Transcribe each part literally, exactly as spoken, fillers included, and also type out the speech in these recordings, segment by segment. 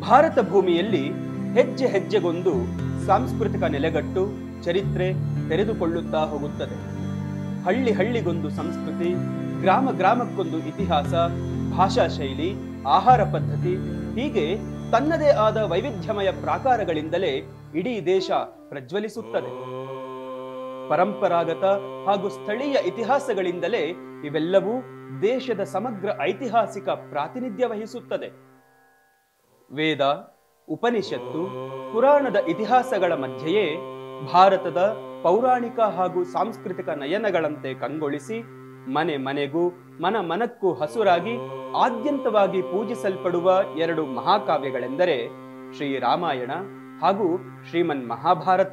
ಭಾರತ ಭೂಮಿಯಲ್ಲಿ ಹೆಜ್ಜೆ ಹೆಜ್ಜೆಗೊಂದು ಸಾಂಸ್ಕೃತಿಕ ನೆಲೆಗಟ್ಟು ಚರಿತ್ರೆ ತೆರೆದುಕೊಳ್ಳುತ್ತಾ ಹೋಗುತ್ತದೆ. ಹಳ್ಳಿ ಹಳ್ಳಿಗೊಂದು ಸಂಸ್ಕೃತಿ, ಗ್ರಾಮ ಗ್ರಾಮಕ್ಕೊಂದು ಇತಿಹಾಸ, ಭಾಷಾ ಶೈಲಿ, ಆಹಾರ ಪದ್ಧತಿ, ಹೀಗೆ ತನ್ನದೇ ಆದ ವೈವಿಧ್ಯಮಯ ಪ್ರಾಕಾರಗಳಿಂದಲೇ ಇಡೀ ದೇಶ ಪ್ರಜ್ವಲಿಸುತ್ತದೆ. ಪರಂಪರಾಗತ ಹಾಗೂ ಸ್ಥಳೀಯ ಇತಿಹಾಸಗಳಿಂದಲೇ ಇವೆಲ್ಲವೂ ದೇಶದ ಸಮಗ್ರ ಐತಿಹಾಸಿಕ ಪ್ರಾತಿನಿಧ್ಯ ವಹಿಸುತ್ತದೆ. ವೇದ, ಉಪನಿಷತ್ತು, ಪುರಾಣದ ಇತಿಹಾಸಗಳ ಮಧ್ಯೆಯೇ ಭಾರತದ ಪೌರಾಣಿಕ ಹಾಗೂ ಸಾಂಸ್ಕೃತಿಕ ನಯನಗಳಂತೆ ಕಂಗೊಳಿಸಿ ಮನೆ ಮನೆಗೂ ಮನ ಮನಕ್ಕೂ ಹಸುರಾಗಿ ಆದ್ಯಂತವಾಗಿ ಪೂಜಿಸಲ್ಪಡುವ ಎರಡು ಮಹಾಕಾವ್ಯಗಳೆಂದರೆ ಶ್ರೀರಾಮಾಯಣ ಹಾಗೂ ಶ್ರೀಮನ್ ಮಹಾಭಾರತ.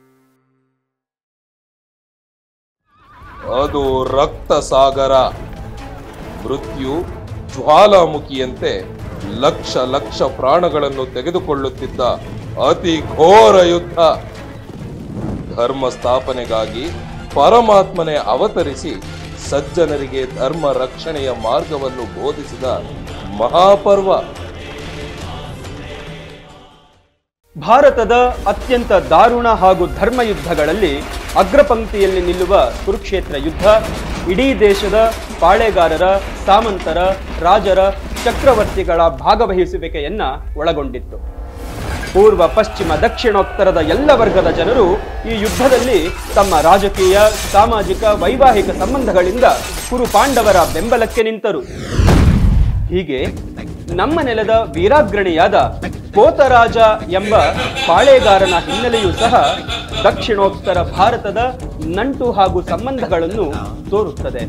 ಅದು ರಕ್ತ ಸಾಗರ. ಮೃತ್ಯು ಜ್ವಾಲಾಮುಖಿಯಂತೆ ಲಕ್ಷ ಲಕ್ಷ ಪ್ರಾಣಗಳನ್ನು ತೆಗೆದುಕೊಳ್ಳುತ್ತಿದ್ದ ಅತಿ ಘೋರ ಯುದ್ಧ. ಧರ್ಮ ಸ್ಥಾಪನೆಗಾಗಿ ಪರಮಾತ್ಮನೇ ಅವತರಿಸಿ ಸಜ್ಜನರಿಗೆ ಧರ್ಮ ರಕ್ಷಣೆಯ ಮಾರ್ಗವನ್ನು ಬೋಧಿಸಿದ ಮಹಾಪರ್ವ. ಭಾರತದ ಅತ್ಯಂತ ದಾರುಣ ಹಾಗೂ ಧರ್ಮಯುದ್ಧಗಳಲ್ಲಿ ಅಗ್ರಪಂಕ್ತಿಯಲ್ಲಿ ನಿಲ್ಲುವ ಕುರುಕ್ಷೇತ್ರ ಯುದ್ಧ ಇಡೀ ದೇಶದ ಪಾಳೆಗಾರರ, ಸಾಮಂತರ, ರಾಜರ, ಚಕ್ರವರ್ತಿಗಳ ಭಾಗವಹಿಸುವಿಕೆಯನ್ನ ಒಳಗೊಂಡಿತ್ತು. ಪೂರ್ವ ಪಶ್ಚಿಮ ದಕ್ಷಿಣೋತ್ತರದ ಎಲ್ಲ ವರ್ಗದ ಜನರು ಈ ಯುದ್ಧದಲ್ಲಿ ತಮ್ಮ ರಾಜಕೀಯ, ಸಾಮಾಜಿಕ, ವೈವಾಹಿಕ ಸಂಬಂಧಗಳಿಂದ ಕುರು ಪಾಂಡವರ ಬೆಂಬಲಕ್ಕೆ ನಿಂತರು. ಹೀಗೆ ನಮ್ಮ ನೆಲದ ವೀರಾಗ್ರಣಿಯಾದ ಪೋತರಾಜ ಎಂಬ ಪಾಳೆಗಾರನ ಹಿನ್ನೆಲೆಯೂ ಸಹ ದಕ್ಷಿಣೋತ್ತರ ಭಾರತದ ನಂಟು ಹಾಗೂ ಸಂಬಂಧಗಳನ್ನು ತೋರುತ್ತದೆ.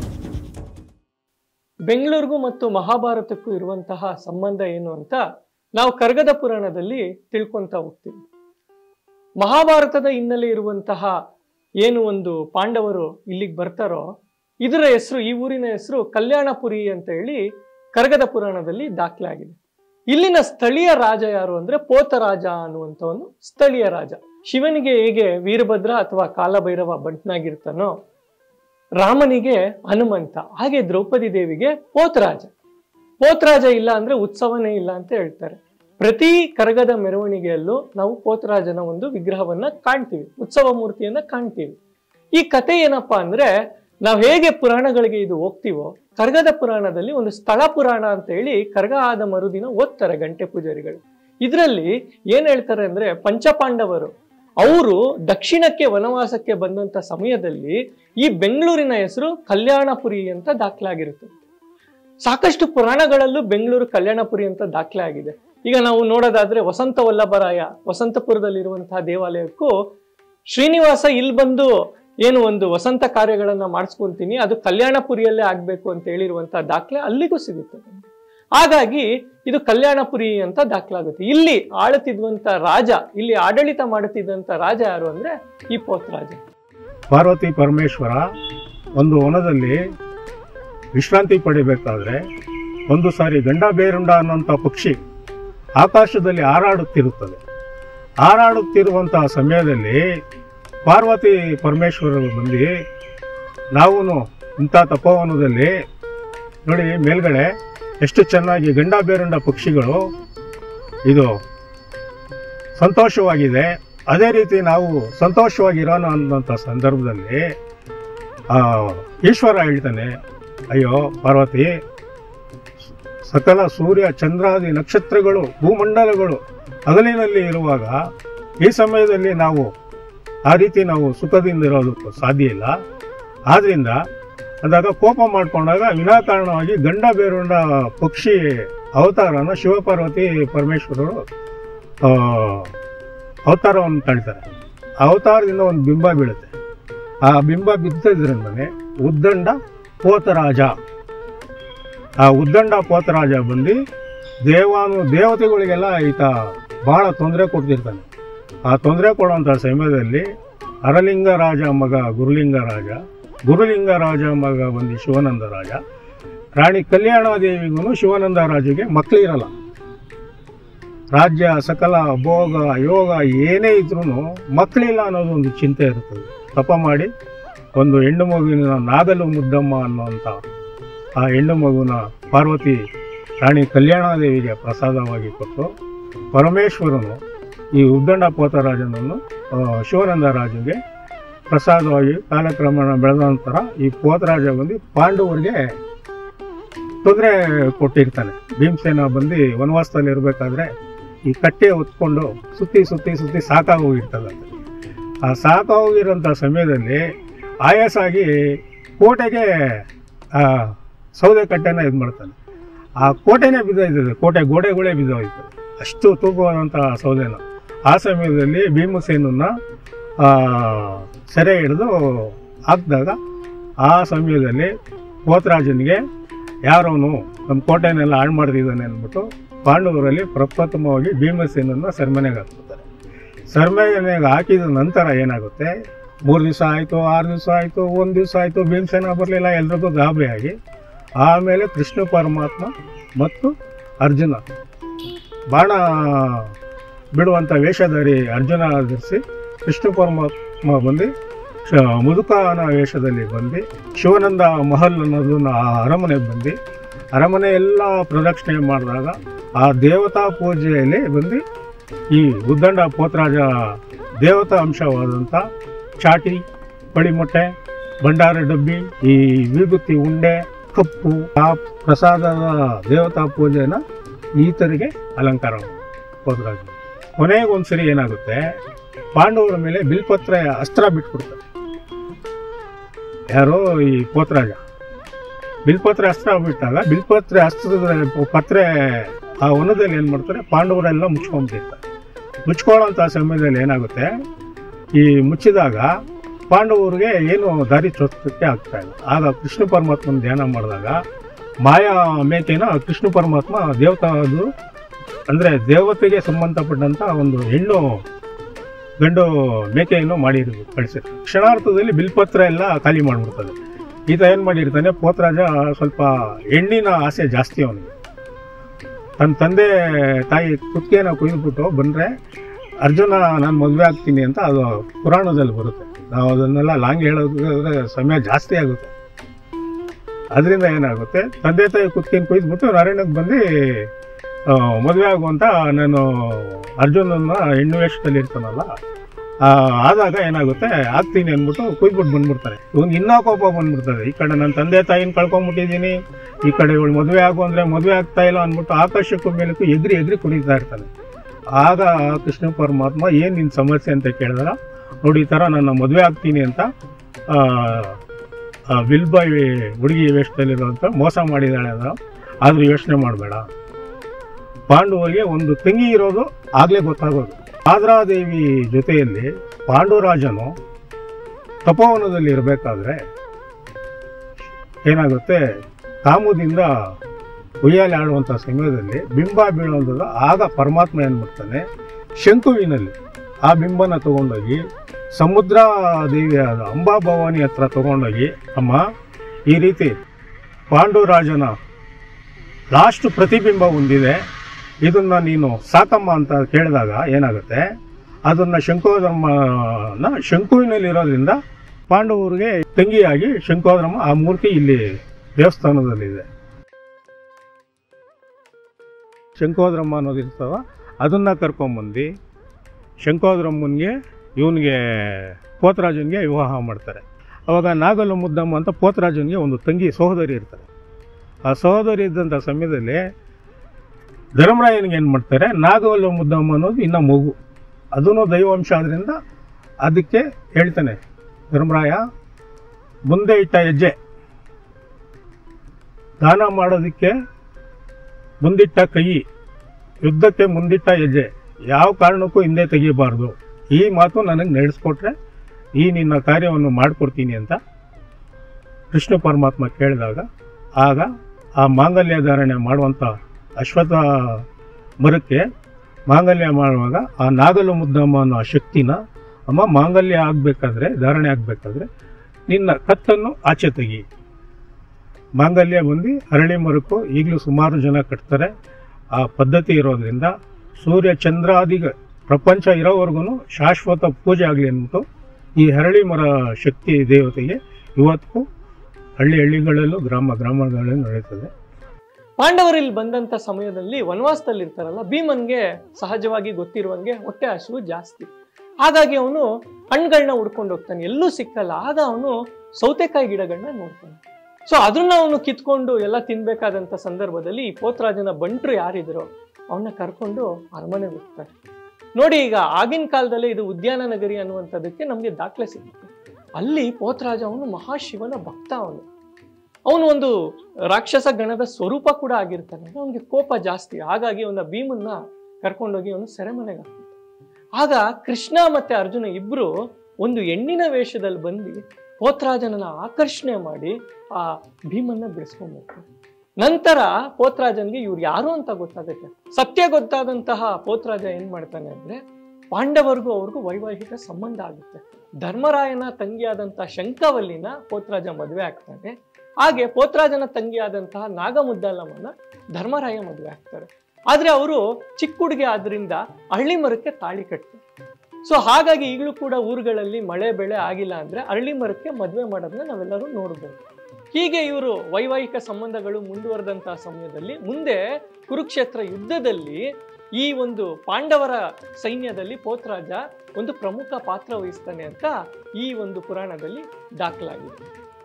ಬೆಂಗಳೂರಿಗೂ ಮತ್ತು ಮಹಾಭಾರತಕ್ಕೂ ಇರುವಂತಹ ಸಂಬಂಧ ಏನು ಅಂತ ನಾವು ಕರ್ಗದ ಪುರಾಣದಲ್ಲಿ ತಿಳ್ಕೊಂತ ಹೋಗ್ತೀವಿ. ಮಹಾಭಾರತದ ಹಿನ್ನೆಲೆ ಇರುವಂತಹ ಏನು ಒಂದು ಪಾಂಡವರು ಇಲ್ಲಿಗೆ ಬರ್ತಾರೋ ಇದರ ಹೆಸರು, ಈ ಊರಿನ ಹೆಸರು ಕಲ್ಯಾಣಪುರಿ ಅಂತ ಹೇಳಿ ಕರ್ಗದ ಪುರಾಣದಲ್ಲಿ ದಾಖಲೆ ಆಗಿದೆ. ಇಲ್ಲಿನ ಸ್ಥಳೀಯ ರಾಜ ಯಾರು ಅಂದ್ರೆ ಪೋತರಾಜ ಅನ್ನುವಂಥವನು ಸ್ಥಳೀಯ ರಾಜ. ಶಿವನಿಗೆ ಹೇಗೆ ವೀರಭದ್ರ ಅಥವಾ ಕಾಲಭೈರವ ಬಂಟ್ನಾಗಿರ್ತಾನೋ, ರಾಮನಿಗೆ ಹನುಮಂತ, ಹಾಗೆ ದ್ರೌಪದಿ ದೇವಿಗೆ ಪೋತರಾಜ. ಪೋತರಾಜ ಇಲ್ಲ ಅಂದ್ರೆ ಉತ್ಸವನೇ ಇಲ್ಲ ಅಂತ ಹೇಳ್ತಾರೆ. ಪ್ರತಿ ಕರಗದ ಮೆರವಣಿಗೆಯಲ್ಲೂ ನಾವು ಪೋತರಾಜನ ಒಂದು ವಿಗ್ರಹವನ್ನ ಕಾಣ್ತೀವಿ, ಉತ್ಸವ ಮೂರ್ತಿಯನ್ನ ಕಾಣ್ತೀವಿ. ಈ ಕತೆ ಏನಪ್ಪಾ ಅಂದ್ರೆ, ನಾವ್ ಹೇಗೆ ಪುರಾಣಗಳಿಗೆ ಇದು ಹೋಗ್ತೀವೋ, ಕರ್ಗದ ಪುರಾಣದಲ್ಲಿ ಒಂದು ಸ್ಥಳ ಪುರಾಣ ಅಂತ ಹೇಳಿ ಕರ್ಗ ಆದ ಮರುದಿನ ಓದ್ತಾರೆ ಗಂಟೆ ಪೂಜಾರಿಗಳು. ಇದರಲ್ಲಿ ಏನ್ ಹೇಳ್ತಾರೆ ಅಂದ್ರೆ, ಪಂಚಪಾಂಡವರು ಅವರು ದಕ್ಷಿಣಕ್ಕೆ ವನವಾಸಕ್ಕೆ ಬಂದಂತ ಸಮಯದಲ್ಲಿ ಈ ಬೆಂಗಳೂರಿನ ಹೆಸರು ಕಲ್ಯಾಣಪುರಿ ಅಂತ ದಾಖಲಾಗಿರುತ್ತೆ. ಸಾಕಷ್ಟು ಪುರಾಣಗಳಲ್ಲೂ ಬೆಂಗಳೂರು ಕಲ್ಯಾಣಪುರಿ ಅಂತ ದಾಖಲೆ ಆಗಿದೆ. ಈಗ ನಾವು ನೋಡೋದಾದ್ರೆ ವಸಂತ ವಲ್ಲಭರಾಯ ವಸಂತಪುರದಲ್ಲಿರುವಂತಹ ದೇವಾಲಯಕ್ಕೂ ಶ್ರೀನಿವಾಸ ಇಲ್ಲಿ ಬಂದು ಏನು ಒಂದು ವಸಂತ ಕಾರ್ಯಗಳನ್ನ ಮಾಡಿಸ್ಕೊಂತೀನಿ, ಅದು ಕಲ್ಯಾಣಪುರಿಯಲ್ಲೇ ಆಗ್ಬೇಕು ಅಂತ ಹೇಳಿರುವಂತಹ ದಾಖಲೆ ಅಲ್ಲಿಗೂ ಸಿಗುತ್ತೆ. ಹಾಗಾಗಿ ಇದು ಕಲ್ಯಾಣಪುರಿ ಅಂತ ದಾಖಲಾಗುತ್ತೆ. ಇಲ್ಲಿ ಆಳುತ್ತಿದ್ದಂತ ರಾಜ, ಇಲ್ಲಿ ಆಡಳಿತ ಮಾಡುತ್ತಿದ್ದಂತ ರಾಜ ಯಾರು ಅಂದ್ರೆ ಈ ಪೋತರಾಜ. ಪಾರ್ವತಿ ಪರಮೇಶ್ವರ ಒಂದು ವನದಲ್ಲಿ ವಿಶ್ರಾಂತಿ ಪಡಿಬೇಕಾದ್ರೆ ಒಂದು ಸಾರಿ ಗಂಡ ಬೇರುಂಡ ಅನ್ನೋಂಥ ಪಕ್ಷಿ ಆಕಾಶದಲ್ಲಿ ಹಾರಾಡುತ್ತಿರುತ್ತದೆ. ಹಾರಾಡುತ್ತಿರುವಂತಹ ಸಮಯದಲ್ಲಿ ಪಾರ್ವತಿ ಪರಮೇಶ್ವರರು ಬಂದು, ನಾವು ಇಂಥ ತಪೋವನದಲ್ಲಿ ನೋಡಿ ಮೇಲ್ಗಡೆ ಎಷ್ಟು ಚೆನ್ನಾಗಿ ಗಂಡ ಬೇರುಂಡ ಪಕ್ಷಿಗಳು ಇದು ಸಂತೋಷವಾಗಿದೆ, ಅದೇ ರೀತಿ ನಾವು ಸಂತೋಷವಾಗಿರೋಣ ಅನ್ನೋಂಥ ಸಂದರ್ಭದಲ್ಲಿ ಈಶ್ವರ ಹೇಳ್ತಾನೆ, ಅಯ್ಯೋ ಪಾರ್ವತಿ, ಸಕಲ ಸೂರ್ಯ ಚಂದ್ರಾದಿ ನಕ್ಷತ್ರಗಳು ಭೂಮಂಡಲಗಳು ಹಗಲಿನಲ್ಲಿ ಇರುವಾಗ ಈ ಸಮಯದಲ್ಲಿ ನಾವು ಆ ರೀತಿ ನಾವು ಸುಖದಿಂದ ಇರೋದಕ್ಕೂ ಸಾಧ್ಯ ಇಲ್ಲ. ಆದ್ರಿಂದ ಅಂದಾಗ ಕೋಪ ಮಾಡ್ಕೊಂಡಾಗ ವಿನಾಕಾರಣವಾಗಿ ಗಂಡ ಬೇರುಂಡ ಪಕ್ಷಿ ಅವತಾರನ ಶಿವಪಾರ್ವತಿ ಪರಮೇಶ್ವರರು ಅವತಾರವನ್ನು ತಾಳ್ತಾರೆ. ಅವತಾರದಿಂದ ಒಂದು ಬಿಂಬ ಬೀಳುತ್ತೆ. ಆ ಬಿಂಬ ಬಿದ್ದದ್ರಿಂದನೇ ಉದ್ದಂಡ ಪೋತರಾಜ, ಆ ಉದ್ದಂಡ ಪೋತರಾಜ ಬಂದು ದೇವಾನು ದೇವತೆಗಳಿಗೆಲ್ಲ ಈತ ಬಹಳ ತೊಂದರೆ ಕೊಡ್ತಿರ್ತಾನೆ. ಆ ತೊಂದರೆ ಕೊಡುವಂಥ ಸಮಯದಲ್ಲಿ ಅರಲಿಂಗ ರಾಜ ಮಗ ಗುರುಲಿಂಗ ರಾಜ, ಗುರುಲಿಂಗ ರಾಜ ಮಗ ಬಂದು ಶಿವಾನಂದ ರಾಜ, ರಾಣಿ ಕಲ್ಯಾಣಾದೇವಿಗೂ ಶಿವಾನಂದ ರಾಜಗೆ ಮಕ್ಕಳಿರಲ್ಲ. ರಾಜ್ಯ ಸಕಲ ಭೋಗ ಯೋಗ ಏನೇ ಇದ್ರೂ ಮಕ್ಕಳಿಲ್ಲ ಅನ್ನೋದು ಒಂದು ಚಿಂತೆ ಇರ್ತದೆ. ತಪ ಮಾಡಿ ಒಂದು ಹೆಣ್ಣು ಮಗುವಿನ ನಾಗಲು ಮುದ್ದಮ್ಮ ಅನ್ನುವಂಥ ಆ ಹೆಣ್ಣು ಮಗುವಿನ ಪಾರ್ವತಿ ರಾಣಿ ಕಲ್ಯಾಣಾದೇವಿಗೆ ಪ್ರಸಾದವಾಗಿ ಕೊಟ್ಟು ಪರಮೇಶ್ವರನು ಈ ಉದ್ದಂಡ ಪೋತರಾಜನನ್ನು ಆ, ಶಿವಾನಂದ ರಾಜನಿಗೆ ಪ್ರಸಾದವಾಗಿ ಕಾಲಕ್ರಮೇಣ ಬೆಳೆದ ನಂತರ ಈ ಪೋತರಾಜ ಬಂದು ಪಾಂಡವರಿಗೆ ತೊಂದರೆ ಕೊಟ್ಟಿರ್ತಾನೆ. ಭೀಮಸೇನ ಬಂದು ವನವಾಸದಲ್ಲಿ ಇರಬೇಕಾದ್ರೆ ಈ ಕಟ್ಟೆ ಹೊತ್ಕೊಂಡು ಸುತ್ತಿ ಸುತ್ತಿ ಸುತ್ತಿ ಸಾಕಾಗೋಗಿರ್ತದಂತೆ. ಆ ಸಾಕಾಗೋಗಿರೋಂಥ ಸಮಯದಲ್ಲಿ ಆಯಾಸ ಆಗಿ ಕೋಟೆಗೆ ಆ ಸೌದೆ ಕಟ್ಟೆನ ಇದು ಮಾಡ್ತಾನೆ. ಆ ಕೋಟೆನೇ ಬಿದ್ದೋಯ್ತದೆ, ಕೋಟೆ ಗೋಡೆಗಳೇ ಬಿದ್ದೋಯ್ತು, ಅಷ್ಟು ತೂಕವಾದಂಥ ಸೌದೆನ. ಆ ಸಮಯದಲ್ಲಿ ಭೀಮಸೇನನ್ನ ಸೆರೆ ಹಿಡಿದು ಹಾಕಿದಾಗ ಆ ಸಮಯದಲ್ಲಿ ಪೋತರಾಜನಿಗೆ ಯಾರೋನು ನಮ್ಮ ಕೋಟೆನೆಲ್ಲ ಹಾಳು ಮಾಡ್ತಿದ್ದಾನೆ ಅಂದ್ಬಿಟ್ಟು ಪಾಂಡವರಲ್ಲಿ ಪ್ರಪ್ರಥಮವಾಗಿ ಭೀಮಸೇನನ್ನ ಸೆರೆಮನೆಗೆ ಹಾಕ್ತಾರೆ. ಸೆರೆಮನೆಗೆ ಹಾಕಿದ ನಂತರ ಏನಾಗುತ್ತೆ, ಮೂರು ದಿವಸ ಆಯಿತು, ಆರು ದಿವಸ ಆಯಿತು, ಒಂದು ದಿವಸ ಆಯಿತು, ಭೀಮಸೇನ ಬರಲಿಲ್ಲ, ಎಲ್ರಿಗೂ ಗಾಬರಿಯಾಗಿ ಆಮೇಲೆ ಕೃಷ್ಣ ಪರಮಾತ್ಮ ಮತ್ತು ಅರ್ಜುನ ಬಾಣ ಬಿಡುವಂಥ ವೇಷಧಾರಿ ಅರ್ಜುನ ಧರಿಸಿ ಕೃಷ್ಣ ಪರಮಾತ್ಮ ಬಂದು ಮುದುಕನ ವೇಷದಲ್ಲಿ ಬಂದು ಶಿವಾನಂದ ಮಹಲ್ ಅನ್ನೋದನ್ನ ಆ ಅರಮನೆಗೆ ಬಂದು ಅರಮನೆ ಎಲ್ಲ ಪ್ರದಕ್ಷಿಣೆ ಮಾಡಿದಾಗ ಆ ದೇವತಾ ಪೂಜೆಯಲ್ಲಿ ಬಂದು ಈ ಉದ್ದಂಡ ಪೋತರಾಜ ದೇವತಾ ಅಂಶವಾದಂಥ ಚಾಟಿ, ಪಳಿಮೊಟ್ಟೆ, ಭಂಡಾರ ಡಬ್ಬಿ, ಈ ವಿಭೂತಿ ಉಂಡೆ, ಕಪ್ಪು, ಆ ಪ್ರಸಾದದ ದೇವತಾ ಪೂಜೆನ ಈತರಿಗೆ ಅಲಂಕಾರ ಪೋತರಾಜ. ಕೊನೆಗೊಂದ್ಸರಿ ಏನಾಗುತ್ತೆ, ಪಾಂಡವರ ಮೇಲೆ ಬಿಲ್ಪತ್ರ ಅಸ್ತ್ರ ಬಿಟ್ಕೊಡ್ತಾರೆ. ಯಾರೋ ಈ ಪೋತರಾಜ ಬಿಲ್ಪತ್ರ ಅಸ್ತ್ರ ಬಿಟ್ಟಾಗ ಬಿಲ್ಪತ್ರ ಅಸ್ತ್ರದ ಪತ್ರೆ ಆ ವನದಲ್ಲಿ ಏನು ಮಾಡ್ತಾರೆ, ಪಾಂಡವರೆಲ್ಲ ಮುಚ್ಕೊಂಡ್ಬಿಟ್ಟಿರ್ತಾರೆ. ಮುಚ್ಕೊಳ್ಳೋಂಥ ಸಮಯದಲ್ಲಿ ಏನಾಗುತ್ತೆ, ಈ ಮುಚ್ಚಿದಾಗ ಪಾಂಡವರಿಗೆ ಏನು ದಾರಿ ತೋರಿಸೋಕ್ಕೆ ಆಗ್ತಾ ಇಲ್ಲ. ಆಗ ಕೃಷ್ಣ ಪರಮಾತ್ಮನ ಧ್ಯಾನ ಮಾಡಿದಾಗ ಮಾಯಾ ಮೇಕೆನ ಕೃಷ್ಣ ಪರಮಾತ್ಮ ದೇವತಾ ಅದು ಅಂದರೆ ದೇವತೆಗೆ ಸಂಬಂಧಪಟ್ಟಂಥ ಒಂದು ಹೆಣ್ಣು ಗಂಡು ಮೇಕೆಯನ್ನು ಮಾಡಿ ಕಳಿಸಿರ್ತಾರೆ. ಕ್ಷಣಾರ್ಥದಲ್ಲಿ ಬಿಲ್ಪತ್ರ ಎಲ್ಲ ಖಾಲಿ ಮಾಡಿಬಿಡ್ತದೆ. ಈತ ಏನು ಮಾಡಿರ್ತಾನೆ, ಪೋತರಾಜ ಸ್ವಲ್ಪ ಹೆಣ್ಣಿನ ಆಸೆ ಜಾಸ್ತಿ ಅವನಿಗೆ. ತನ್ನ ತಂದೆ ತಾಯಿ ಕುತ್ತಿಗೆನ ಕುಯ್ದುಬಿಟ್ಟು ಬಂದರೆ ಅರ್ಜುನ ನಾನು ಮದುವೆ ಆಗ್ತೀನಿ ಅಂತ ಅದು ಪುರಾಣದಲ್ಲಿ ಬರುತ್ತೆ. ನಾವು ಅದನ್ನೆಲ್ಲ ಲಾಂಗ್ ಹೇಳೋದ್ರೆ ಸಮಯ ಜಾಸ್ತಿ ಆಗುತ್ತೆ. ಅದರಿಂದ ಏನಾಗುತ್ತೆ, ತಂದೆ ತಾಯಿ ಕುತ್ತಿಗೆನ ಕುಯ್ದುಬಿಟ್ಟು ಅರಣ್ಯಕ್ಕೆ ಬಂದು ಮದುವೆ ಆಗುವಂತ ನಾನು ಅರ್ಜುನನ್ನ ಹೆಣ್ಣು ವೇಷದಲ್ಲಿ ಇರ್ತಾನಲ್ಲ, ಆದಾಗ ಏನಾಗುತ್ತೆ, ಆಗ್ತೀನಿ ಅಂದ್ಬಿಟ್ಟು ಕುಯ್ದ್ಬಿಟ್ಟು ಬಂದ್ಬಿಡ್ತಾರೆ. ಇವ್ನು ಇನ್ನೂ ಕೋಪ ಬಂದ್ಬಿಡ್ತದೆ. ಈ ಕಡೆ ನನ್ನ ತಂದೆ ತಾಯಿನ ಕಳ್ಕೊಂಡ್ಬಿಟ್ಟಿದ್ದೀನಿ, ಈ ಕಡೆ ಇವಳು ಮದುವೆ ಆಗು ಅಂದರೆ ಮದುವೆ ಆಗ್ತಾ ಇಲ್ಲ ಅಂದ್ಬಿಟ್ಟು ಆಕಾಶಕ್ಕೂ ಮೇಲಕ್ಕೂ ಎಗ್ರಿ ಎಗ್ರಿ ಕುಡಿತಾ ಇರ್ತಾನೆ. ಆಗ ಕೃಷ್ಣ ಪರಮಾತ್ಮ ಏನು ನಿನ್ನ ಸಮಸ್ಯೆ ಅಂತ ಕೇಳಿದಾಗ, ನೋಡಿ ಈ ಥರ ನನ್ನ ಮದುವೆ ಆಗ್ತೀನಿ ಅಂತ ವಿಲ್ಬಾಯಿ ಹುಡುಗಿ ವೇಷದಲ್ಲಿರುವಂಥ ಮೋಸ ಮಾಡಿದ್ದಾಳೆ ಅದ, ಆದರೂ ಯೋಚನೆ ಮಾಡಬೇಡ. ಪಾಂಡವರಿಗೆ ಒಂದು ತಂಗಿ ಇರೋದು ಆಗಲೇ ಗೊತ್ತಾಗೋದು. ಆದ್ರಾದೇವಿ ಜೊತೆಯಲ್ಲಿ ಪಾಂಡುರಾಜನು ತಪೋವನದಲ್ಲಿ ಇರಬೇಕಾದ್ರೆ ಏನಾಗುತ್ತೆ, ಕಾಮದಿಂದ ಉಯ್ಯಾಲೆ ಆಡುವಂಥ ಸಮಯದಲ್ಲಿ ಬಿಂಬ ಬೀಳುವಂಥದ್ದು. ಆಗ ಪರಮಾತ್ಮ ಏನು ಮಾಡ್ತಾನೆ, ಶಂಕುವಿನಲ್ಲಿ ಆ ಬಿಂಬನ ತಗೊಂಡೋಗಿ ಸಮುದ್ರ ದೇವಿಯಾದ ಅಂಬಾಭವಾನಿ ಹತ್ರ ತಗೊಂಡೋಗಿ, ಅಮ್ಮ ಈ ರೀತಿ ಪಾಂಡುರಾಜನ ಲಾಸ್ಟ್ ಪ್ರತಿಬಿಂಬ ಹೊಂದಿದೆ, ಇದನ್ನ ನೀನು ಸಾಕಮ್ಮ ಅಂತ ಕೇಳಿದಾಗ ಏನಾಗುತ್ತೆ, ಅದನ್ನ ಶಂಕೋದ್ರಮ್ಮನ ಶಂಕುವಿನಲ್ಲಿ ಇರೋದ್ರಿಂದ ಪಾಂಡವರಿಗೆ ತಂಗಿಯಾಗಿ ಶಂಕೋದ್ರಮ್ಮ ಆ ಮೂರ್ತಿ ಇಲ್ಲಿ ದೇವಸ್ಥಾನದಲ್ಲಿದೆ. ಶಂಕೋದ್ರಮ್ಮ ಅನ್ನೋದು ಇರ್ತವ, ಅದನ್ನ ಕರ್ಕೊಂಬಂದು ಶಂಕೋದ್ರಮ್ಮನಿಗೆ ಇವನಿಗೆ ಪೋತರಾಜನಿಗೆ ವಿವಾಹ ಮಾಡ್ತಾರೆ. ಅವಾಗ ನಾಗಲು ಮುದ್ದಮ್ಮ ಅಂತ ಪೋತರಾಜನಿಗೆ ಒಂದು ತಂಗಿ ಸಹೋದರಿ ಇರ್ತಾರೆ. ಆ ಸಹೋದರಿ ಇದ್ದಂಥ ಸಮಯದಲ್ಲಿ ಧರ್ಮರಾಯನಿಗೆ ಏನು ಮಾಡ್ತಾರೆ, ನಾಗವಲ್ಲ ಮುದ್ದಮ್ಮ ಅನ್ನೋದು ಇನ್ನು ಮಗು, ಅದೂ ದೈವಾಂಶ ಆದ್ರಿಂದ ಅದಕ್ಕೆ ಹೇಳ್ತಾನೆ ಧರ್ಮರಾಯ, ಮುಂದೆ ಇಟ್ಟ ಹೆಜ್ಜೆ ದಾನ ಮಾಡೋದಕ್ಕೆ ಮುಂದಿಟ್ಟ ಕೈ, ಯುದ್ಧಕ್ಕೆ ಮುಂದಿಟ್ಟ ಹೆಜ್ಜೆ ಯಾವ ಕಾರಣಕ್ಕೂ ಹಿಂದೆ ತೆಗಿಬಾರ್ದು, ಈ ಮಾತು ನನಗೆ ನಡೆಸ್ಕೊಟ್ರೆ ಈ ನಿನ್ನ ಕಾರ್ಯವನ್ನು ಮಾಡಿಕೊಡ್ತೀನಿ ಅಂತ ಕೃಷ್ಣ ಪರಮಾತ್ಮ ಕೇಳಿದಾಗ, ಆಗ ಆ ಮಾಂಗಲ್ಯ ಧಾರಣೆ ಮಾಡುವಂಥ ಅಶ್ವತ್ಥ ಮರಕ್ಕೆ ಮಾಂಗಲ್ಯ ಮಾಡುವಾಗ ಆ ನಾಗಲು ಮುದ್ದಮ್ಮ ಅನ್ನೋ ಶಕ್ತಿನ, ಅಮ್ಮ ಮಾಂಗಲ್ಯ ಆಗಬೇಕಾದ್ರೆ ಧಾರಣೆ ಆಗಬೇಕಾದ್ರೆ ನಿನ್ನ ಕತ್ತನ್ನು ಆಚೆ ತೆಗಿ. ಮಾಂಗಲ್ಯ ಬಂದು ಅರಳಿ ಮರಕ್ಕೂ ಈಗಲೂ ಸುಮಾರು ಜನ ಕಟ್ತಾರೆ. ಆ ಪದ್ಧತಿ ಇರೋದ್ರಿಂದ ಸೂರ್ಯ ಚಂದ್ರಾದಿ ಪ್ರಪಂಚ ಇರೋವರೆಗೂ ಶಾಶ್ವತ ಪೂಜೆ ಆಗಲಿ ಅಂದ್ಬಿಟ್ಟು ಈ ಹರಳಿ ಮರ ಶಕ್ತಿ ದೇವತೆಗೆ ಇವತ್ತು ಹಳ್ಳಿ ಹಳ್ಳಿಗಳಲ್ಲೂ ಗ್ರಾಮ ಗ್ರಾಮಗಳಲ್ಲೂ ನಡೆಯುತ್ತದೆ. ಪಾಂಡವರು ಇಲ್ಲಿ ಬಂದಂತ ಸಮಯದಲ್ಲಿ ವನವಾಸದಲ್ಲಿ ಇರ್ತಾರಲ್ಲ, ಭೀಮನ್ಗೆ ಸಹಜವಾಗಿ ಗೊತ್ತಿರುವಂಗೆ ಹೊಟ್ಟೆ ಹಸಿವು ಜಾಸ್ತಿ. ಹಾಗಾಗಿ ಅವನು ಹಣ್ಣುಗಳನ್ನ ಹುಡ್ಕೊಂಡು ಹೋಗ್ತಾನೆ, ಎಲ್ಲೂ ಸಿಕ್ಕಲ್ಲ. ಆಗ ಅವನು ಸೌತೆಕಾಯಿ ಗಿಡಗಳನ್ನ ನೋಡ್ತಾನೆ. ಸೊ ಅದನ್ನ ಅವನು ಕಿತ್ಕೊಂಡು ಎಲ್ಲ ತಿನ್ಬೇಕಾದಂತ ಸಂದರ್ಭದಲ್ಲಿ ಈ ಪೋತರಾಜನ ಬಂಟ್ರು ಯಾರಿದ್ರು ಅವನ್ನ ಕರ್ಕೊಂಡು ಅರಮನೆಗೆ ಹೋಗ್ತಾರೆ. ನೋಡಿ, ಈಗ ಆಗಿನ ಕಾಲದಲ್ಲೇ ಇದು ಉದ್ಯಾನ ನಗರಿ ಅನ್ನುವಂಥದ್ದಕ್ಕೆ ನಮ್ಗೆ ದಾಖಲೆ ಸಿಗುತ್ತೆ. ಅಲ್ಲಿ ಪೋತರಾಜ ಅವನು ಮಹಾಶಿವನ ಭಕ್ತ. ಅವನು ಅವನು ಒಂದು ರಾಕ್ಷಸ ಗಣದ ಸ್ವರೂಪ ಕೂಡ ಆಗಿರ್ತಾನೆ. ಅವನಿಗೆ ಕೋಪ ಜಾಸ್ತಿ. ಹಾಗಾಗಿ ಅವನ ಭೀಮನ್ನ ಕರ್ಕೊಂಡೋಗಿ ಅವನು ಸೆರೆಮನೆಗೆ ಹಾಕ್ತಾನೆ. ಆಗ ಕೃಷ್ಣ ಮತ್ತೆ ಅರ್ಜುನ ಇಬ್ರು ಒಂದು ಹೆಣ್ಣಿನ ವೇಷದಲ್ಲಿ ಬಂದು ಪೋತರಾಜನನ್ನ ಆಕರ್ಷಣೆ ಮಾಡಿ ಆ ಭೀಮನ್ನ ಬಿಡಿಸ್ಕೊಂಡ್ಬರ್ತಾರೆ. ನಂತರ ಪೋತರಾಜನ್ಗೆ ಇವ್ರು ಯಾರು ಅಂತ ಗೊತ್ತಾಗುತ್ತೆ. ಸತ್ಯ ಗೊತ್ತಾದಂತಹ ಪೋತರಾಜ ಏನ್ ಮಾಡ್ತಾನೆ ಅಂದ್ರೆ, ಪಾಂಡವರಿಗೂ ಅವ್ರಿಗೂ ವೈವಾಹಿಕ ಸಂಬಂಧ ಆಗುತ್ತೆ. ಧರ್ಮರಾಯನ ತಂಗಿಯಾದಂತಹ ಶಂಖವಲ್ಲಿನ ಪೋತರಾಜ ಮದುವೆ ಆಗ್ತಾನೆ. ಹಾಗೆ ಪೋತರಾಜನ ತಂಗಿಯಾದಂತಹ ನಾಗಮುದ್ದಲಮ್ಮನ ಧರ್ಮರಾಯ ಮದುವೆ ಆಗ್ತಾರೆ. ಆದ್ರೆ ಅವರು ಚಿಕ್ಕ ಹುಡುಗಿ ಆದ್ರಿಂದ ಹಳ್ಳಿ ಮರಕ್ಕೆ ತಾಳಿ ಕಟ್ತಾರೆ. ಸೊ ಹಾಗಾಗಿ ಈಗಲೂ ಕೂಡ ಊರುಗಳಲ್ಲಿ ಮಳೆ ಬೆಳೆ ಆಗಿಲ್ಲ ಅಂದ್ರೆ ಹಳ್ಳಿ ಮರಕ್ಕೆ ಮದುವೆ ಮಾಡೋದನ್ನ ನಾವೆಲ್ಲರೂ ನೋಡ್ಬೋದು. ಹೀಗೆ ಇವರು ವೈವಾಹಿಕ ಸಂಬಂಧಗಳು ಮುಂದುವರೆದಂತಹ ಸಮಯದಲ್ಲಿ ಮುಂದೆ ಕುರುಕ್ಷೇತ್ರ ಯುದ್ಧದಲ್ಲಿ ಈ ಒಂದು ಪಾಂಡವರ ಸೈನ್ಯದಲ್ಲಿ ಪೋತರಾಜ ಒಂದು ಪ್ರಮುಖ ಪಾತ್ರ ವಹಿಸ್ತಾನೆ ಅಂತ ಈ ಒಂದು ಪುರಾಣದಲ್ಲಿ ದಾಖಲಾಗಿದೆ.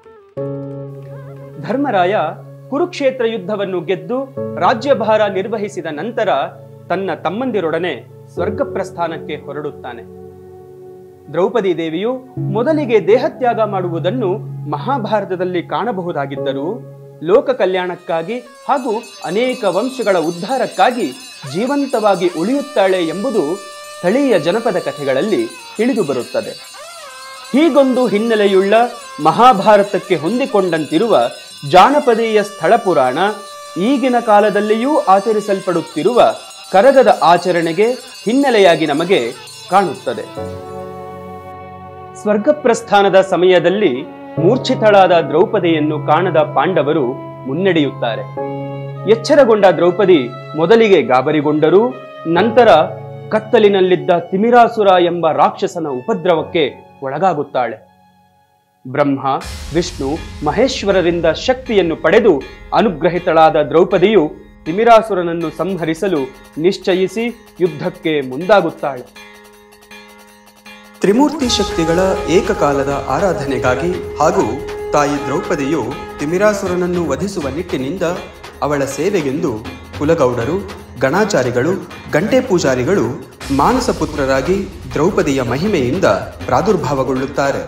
ಧರ್ಮರಾಯ ಕುರುಕ್ಷೇತ್ರ ಯುದ್ಧವನ್ನು ಗೆದ್ದು ರಾಜ್ಯಭಾರ ನಿರ್ವಹಿಸಿದ ನಂತರ ತನ್ನ ತಮ್ಮಂದಿರೊಡನೆ ಸ್ವರ್ಗ ಪ್ರಸ್ಥಾನಕ್ಕೆ ಹೊರಡುತ್ತಾನೆ. ದ್ರೌಪದಿ ದೇವಿಯು ಮೊದಲಿಗೆ ದೇಹತ್ಯಾಗ ಮಾಡುವುದನ್ನು ಮಹಾಭಾರತದಲ್ಲಿ ಕಾಣಬಹುದಾಗಿದ್ದರೂ ಲೋಕ ಕಲ್ಯಾಣಕ್ಕಾಗಿ ಹಾಗೂ ಅನೇಕ ವಂಶಗಳ ಉದ್ಧಾರಕ್ಕಾಗಿ ಜೀವಂತವಾಗಿ ಉಳಿಯುತ್ತಾಳೆ ಎಂಬುದು ಸ್ಥಳೀಯ ಜನಪದ ಕಥೆಗಳಲ್ಲಿ ತಿಳಿದು ಬರುತ್ತದೆ. ಹೀಗೊಂದು ಹಿನ್ನೆಲೆಯುಳ್ಳ ಮಹಾಭಾರತಕ್ಕೆ ಹೊಂದಿಕೊಂಡಂತಿರುವ ಜಾನಪದೀಯ ಸ್ಥಳ ಪುರಾಣ ಈಗಿನ ಕಾಲದಲ್ಲಿಯೂ ಆಚರಿಸಲ್ಪಡುತ್ತಿರುವ ಕರಗದ ಆಚರಣೆಗೆ ಹಿನ್ನೆಲೆಯಾಗಿ ನಮಗೆ ಕಾಣುತ್ತದೆ. ಸ್ವರ್ಗಪ್ರಸ್ಥಾನದ ಸಮಯದಲ್ಲಿ ಮೂರ್ಛಿತಳಾದ ದ್ರೌಪದಿಯನ್ನು ಕಾಣದ ಪಾಂಡವರು ಮುನ್ನಡೆಯುತ್ತಾರೆ. ಎಚ್ಚರಗೊಂಡ ದ್ರೌಪದಿ ಮೊದಲಿಗೆ ಗಾಬರಿಗೊಂಡರೂ ನಂತರ ಕತ್ತಲಿನಲ್ಲಿದ್ದ ತಿಮಿರಾಸುರ ಎಂಬ ರಾಕ್ಷಸನ ಉಪದ್ರವಕ್ಕೆ ಒಳಗಾಗುತ್ತಾಳೆ. ಬ್ರಹ್ಮ, ವಿಷ್ಣು, ಮಹೇಶ್ವರರಿಂದ ಶಕ್ತಿಯನ್ನು ಪಡೆದು ಅನುಗ್ರಹಿತಳಾದ ದ್ರೌಪದಿಯು ತಿಮಿರಾಸುರನನ್ನು ಸಂಹರಿಸಲು ನಿಶ್ಚಯಿಸಿ ಯುದ್ಧಕ್ಕೆ ಮುಂದಾಗುತ್ತಾಳೆ. ತ್ರಿಮೂರ್ತಿ ಶಕ್ತಿಗಳ ಏಕಕಾಲದ ಆರಾಧನೆಗಾಗಿ ಹಾಗೂ ತಾಯಿ ದ್ರೌಪದಿಯು ತಿಮಿರಾಸುರನನ್ನು ವಧಿಸುವ ನಿಟ್ಟಿನಿಂದ ಅವಳ ಸೇವೆಗೆಂದು ಕುಲಗೌಡರು, ಗಣಾಚಾರಿಗಳು, ಗಂಟೆ ಪೂಜಾರಿಗಳು ಮಾನಸಪುತ್ರರಾಗಿ ದ್ರೌಪದಿಯ ಮಹಿಮೆಯಿಂದ ಪ್ರಾದುರ್ಭಾವಗೊಳ್ಳುತ್ತಾರೆ.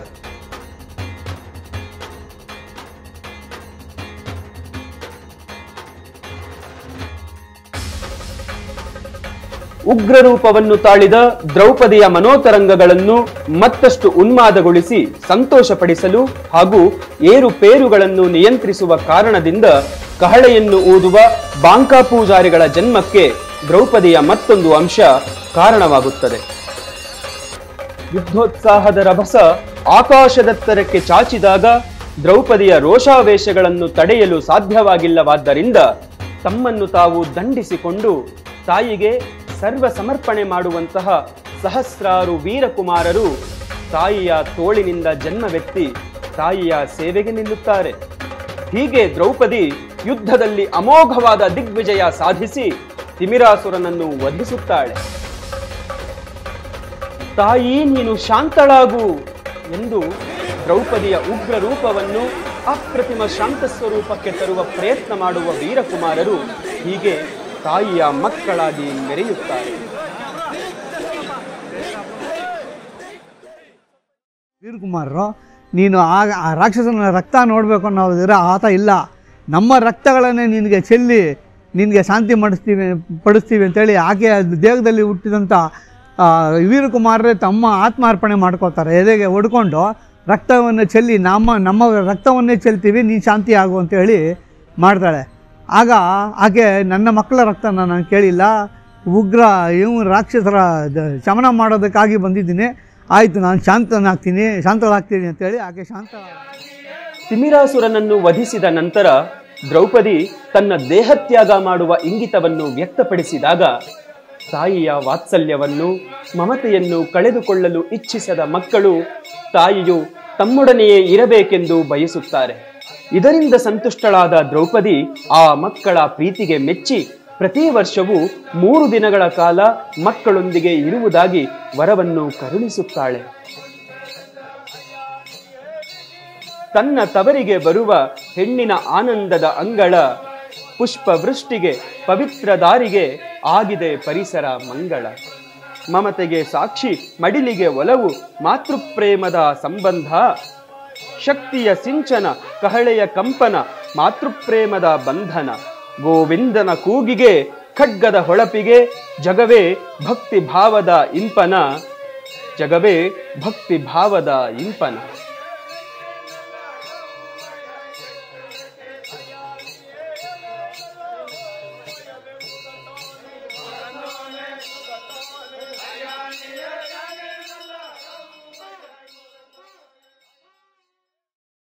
ಉಗ್ರರೂಪವನ್ನು ತಾಳಿದ ದ್ರೌಪದಿಯ ಮನೋತರಂಗಗಳನ್ನು ಮತ್ತಷ್ಟು ಉನ್ಮಾದಗೊಳಿಸಿ ಸಂತೋಷಪಡಿಸಲು ಹಾಗೂ ಏರುಪೇರುಗಳನ್ನು ನಿಯಂತ್ರಿಸುವ ಕಾರಣದಿಂದ ಕಹಳೆಯನ್ನು ಊದುವ ಬಾಂಕಾ ಪೂಜಾರಿಗಳ ಜನ್ಮಕ್ಕೆ ದ್ರೌಪದಿಯ ಮತ್ತೊಂದು ಅಂಶ ಕಾರಣವಾಗುತ್ತದೆ. ಯುದ್ಧೋತ್ಸಾಹದ ರಭಸ ಆಕಾಶದೆತ್ತರಕ್ಕೆ ಚಾಚಿದಾಗ ದ್ರೌಪದಿಯ ರೋಷಾವೇಶಗಳನ್ನು ತಡೆಯಲು ಸಾಧ್ಯವಾಗಿಲ್ಲವಾದ್ದರಿಂದ ತಮ್ಮನ್ನು ತಾವು ದಂಡಿಸಿಕೊಂಡು ತಾಯಿಗೆ ಸರ್ವ ಸಮರ್ಪಣೆ ಮಾಡುವಂತಹ ಸಹಸ್ರಾರು ವೀರಕುಮಾರರು ತಾಯಿಯ ತೋಳಿನಿಂದ ಜನ್ಮವೆತ್ತಿ ತಾಯಿಯ ಸೇವೆಗೆ ನಿಲ್ಲುತ್ತಾರೆ. ಹೀಗೆ ದ್ರೌಪದಿ ಯುದ್ಧದಲ್ಲಿ ಅಮೋಘವಾದ ದಿಗ್ವಿಜಯ ಸಾಧಿಸಿ ತಿಮಿರಾಸುರನನ್ನು ವಧಿಸುತ್ತಾಳೆ. ತಾಯಿ ನೀನು ಶಾಂತಳಾಗು ಎಂದು ದ್ರೌಪದಿಯ ಉಗ್ರ ರೂಪವನ್ನು ಅಪ್ರತಿಮ ಶಾಂತ ಸ್ವರೂಪಕ್ಕೆ ತರುವ ಪ್ರಯತ್ನ ಮಾಡುವ ವೀರಕುಮಾರರು ಹೀಗೆ ತಾಯಿಯ ಮಕ್ಕಳಾಗಿ ಮೆರೆಯುತ್ತಾರೆ. ವೀರಕುಮಾರರು, ನೀನು ಆಗ ಆ ರಾಕ್ಷಸನ ರಕ್ತ ನೋಡಬೇಕು ಅನ್ನೋದಿದ್ರೆ ಆತ ಇಲ್ಲ, ನಮ್ಮ ರಕ್ತಗಳನ್ನೇ ನಿನಗೆ ಚೆಲ್ಲಿ ನಿನಗೆ ಶಾಂತಿ ಮಾಡಿಸ್ತೀವಿ ಪಡಿಸ್ತೀವಿ ಅಂತೇಳಿ ಆಕೆ ದೇಹದಲ್ಲಿ ಹುಟ್ಟಿದಂಥ ವೀರಕುಮಾರರೇ ತಮ್ಮ ಆತ್ಮಾರ್ಪಣೆ ಮಾಡ್ಕೋತಾರೆ. ಎದೆಗೆ ಹೊಡ್ಕೊಂಡು ರಕ್ತವನ್ನು ಚೆಲ್ಲಿ ನಮ್ಮ ನಮ್ಮ ರಕ್ತವನ್ನೇ ಚೆಲ್ತೀವಿ, ನೀನು ಶಾಂತಿ ಆಗು ಅಂತೇಳಿ ಮಾಡ್ತಾಳೆ. ಆಗ ಆಕೆ ನನ್ನ ಮಕ್ಕಳ ರಕ್ತನ ನಾನು ಕೇಳಿಲ್ಲ, ಉಗ್ರ ಇವು ರಾಕ್ಷಸರ ಶಮನ ಮಾಡೋದಕ್ಕಾಗಿ ಬಂದಿದ್ದೀನಿ, ಆಯಿತು ನಾನು ಶಾಂತನಾಗ್ತೀನಿ ಶಾಂತಳಾಗ್ತೀನಿ ಅಂತೇಳಿ ಆಕೆ ಶಾಂತ. ತಿಮಿರಾಸುರನನ್ನು ವಧಿಸಿದ ನಂತರ ದ್ರೌಪದಿ ತನ್ನ ದೇಹತ್ಯಾಗ ಮಾಡುವ ಇಂಗಿತವನ್ನು ವ್ಯಕ್ತಪಡಿಸಿದಾಗ ತಾಯಿಯ ವಾತ್ಸಲ್ಯವನ್ನು ಮಮತೆಯನ್ನು ಕಳೆದುಕೊಳ್ಳಲು ಇಚ್ಛಿಸದ ಮಕ್ಕಳು ತಾಯಿಯು ತಮ್ಮೊಡನೆಯೇ ಇರಬೇಕೆಂದು ಬಯಸುತ್ತಾರೆ. ಇದರಿಂದ ಸಂತುಷ್ಟಳಾದ ದ್ರೌಪದಿ ಆ ಮಕ್ಕಳ ಪ್ರೀತಿಗೆ ಮೆಚ್ಚಿ ಪ್ರತಿ ವರ್ಷವೂ ಮೂರು ದಿನಗಳ ಕಾಲ ಮಕ್ಕಳೊಂದಿಗೆ ಇರುವುದಾಗಿ ವರವನ್ನು ಕರುಣಿಸುತ್ತಾಳೆ. ತನ್ನ ತವರಿಗೆ ಬರುವ ಹೆಣ್ಣಿನ ಆನಂದದ ಅಂಗಳ ಪುಷ್ಪವೃಷ್ಟಿಗೆ ಪವಿತ್ರ ದಾರಿಗೆ ಆಗಿದೆ ಪರಿಸರ ಮಂಗಳ. ಮಮತೆಗೆ ಸಾಕ್ಷಿ, ಮಡಿಲಿಗೆ ಒಲವು, ಮಾತೃಪ್ರೇಮದ ಸಂಬಂಧ, ಶಕ್ತಿಯ ಸಿಂಚನ, ಕಹಳೆಯ ಕಂಪನ, ಮಾತೃಪ್ರೇಮದ ಬಂಧನ. ಗೋವಿಂದನ ಕೂಗಿಗೆ, ಖಡ್ಗದ ಹೊಳಪಿಗೆ, ಜಗವೇ ಭಕ್ತಿ ಭಾವದ ಇಂಪನ, ಜಗವೇ ಭಕ್ತಿ ಭಾವದ ಇಂಪನ.